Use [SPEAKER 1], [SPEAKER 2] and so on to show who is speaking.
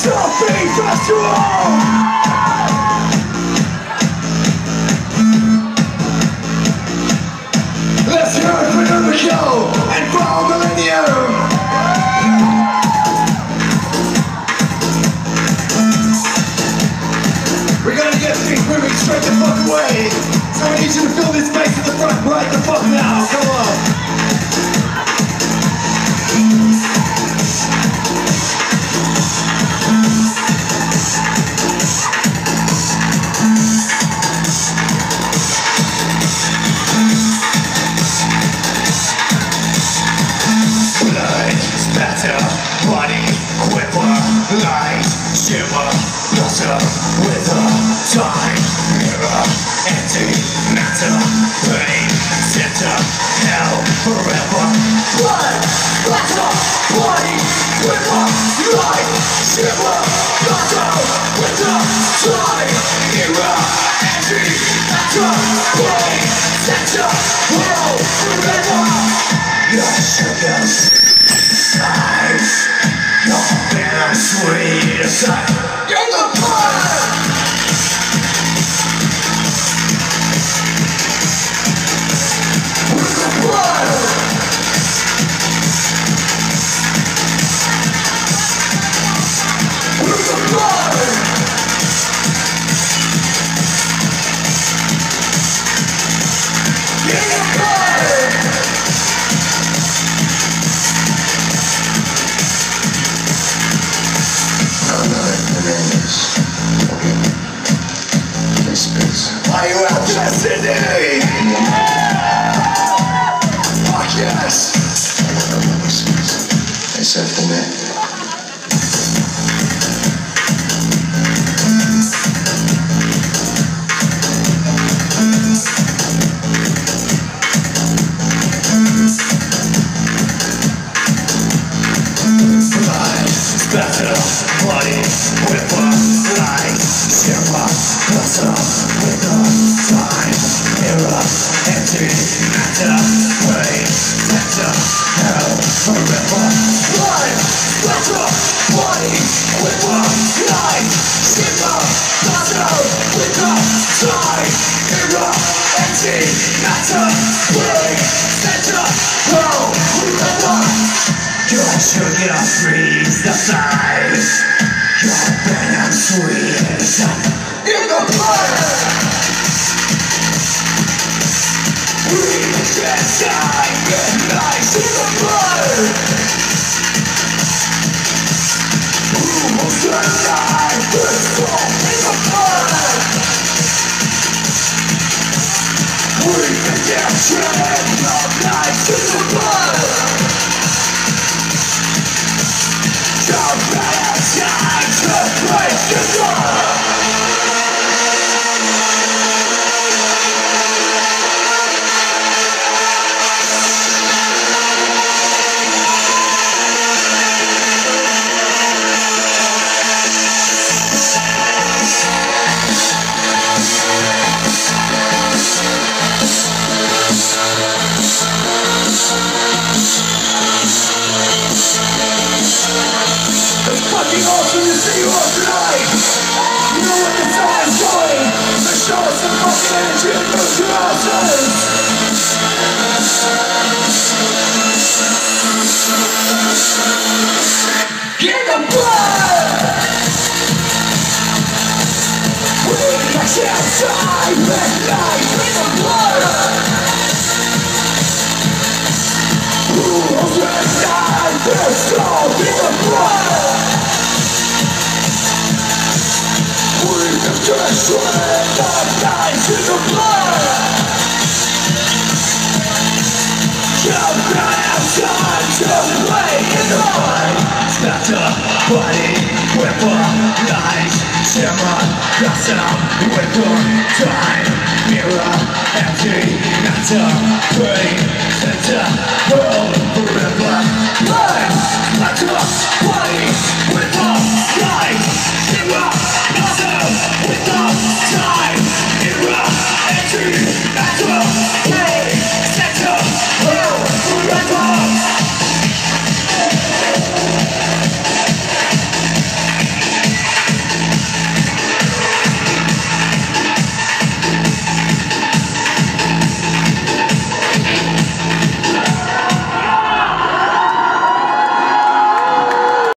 [SPEAKER 1] Selfie Festival! Let's hear it for number show and for Millennium! We're gonna get things moving straight the fuck away. So I need you to fill this space in the front right the fuck now. Come on. Blood, spatter, body, quiver, light, shimmer, flutter, wither, time, mirror, empty, matter, pain, center, hell, forever. Blood, splatter, body, quiver, light, shimmer, flutter, wither, time, mirror, empty, matter, pain, center, hell, forever. Your sugar's size, your bitter sweet side. You're the blood! We're the blood! We're the blood! You're the blood! Are you out destiny? Fuck yes! Except for me. Blood, spatter, body, whipper, light, shimmer, flutter, wither, time, mirror, empty, matter, pain, center, hell, forever. Blood, spatter, body, whipper, light, shimmer, flutter, wither, time, mirror, empty, matter, pain, center, hell, forever. Your sugar frees the size. Your venom sweet inside. In the blood. We can die midnight in the blood. Who will survive the soul in the blood? We can get trapped of nights in the blood. Don't let us time to break the door. Fucking awesome to see you all tonight. You know what the time's going. So show us some fucking energy and move to ourselves. Get the blood. We can't die midnight in the blood. Who will deny their soul in the blood? We have destroyed the nights in the blood. Come down outside to play in the blood. Spatter, body, whipper, light, shimmer, flutter, wither, time, mirror, empty, matter, pain, center, world.